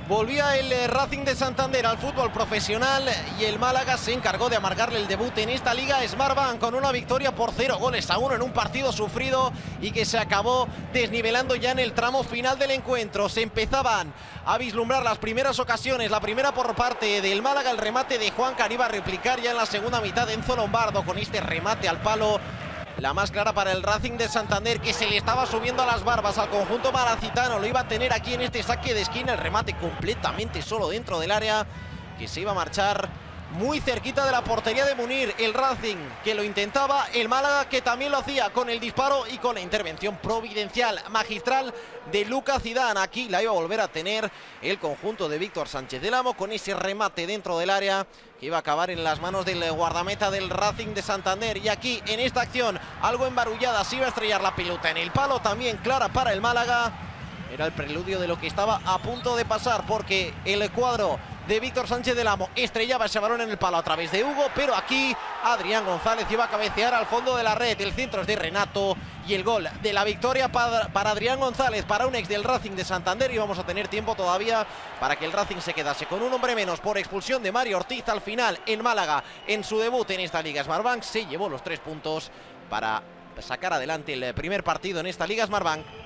Volvía el Racing de Santander al fútbol profesional y el Málaga se encargó de amargarle el debut en esta Liga Smartbank con una victoria por 0-1 en un partido sufrido y que se acabó desnivelando ya en el tramo final del encuentro. Se empezaban a vislumbrar las primeras ocasiones, la primera por parte del Málaga, el remate de Juan que iba a replicar ya en la segunda mitad de Enzo Lombardo con este remate al palo. La más clara para el Racing de Santander, que se le estaba subiendo a las barbas al conjunto malacitano. Lo iba a tener aquí en este saque de esquina, el remate completamente solo dentro del área, que se iba a marchar muy cerquita de la portería de Munir. El Racing que lo intentaba, el Málaga que también lo hacía con el disparo y con la intervención providencial, magistral de Lucas Zidane. Aquí la iba a volver a tener el conjunto de Víctor Sánchez del Amo con ese remate dentro del área que iba a acabar en las manos del guardameta del Racing de Santander. Y aquí en esta acción algo embarullada, se iba a estrellar la pelota en el palo, también clara para el Málaga. Era el preludio de lo que estaba a punto de pasar, porque el cuadro de Víctor Sánchez del Amo estrellaba ese balón en el palo a través de Hugo, pero aquí Adrián González iba a cabecear al fondo de la red. El centro es de Renato y el gol de la victoria para Adrián González, para un ex del Racing de Santander. Y vamos a tener tiempo todavía para que el Racing se quedase con un hombre menos por expulsión de Mario Ortiz. Al final, en Málaga, en su debut en esta Liga Smartbank, se llevó los 3 puntos para sacar adelante el primer partido en esta Liga Smartbank.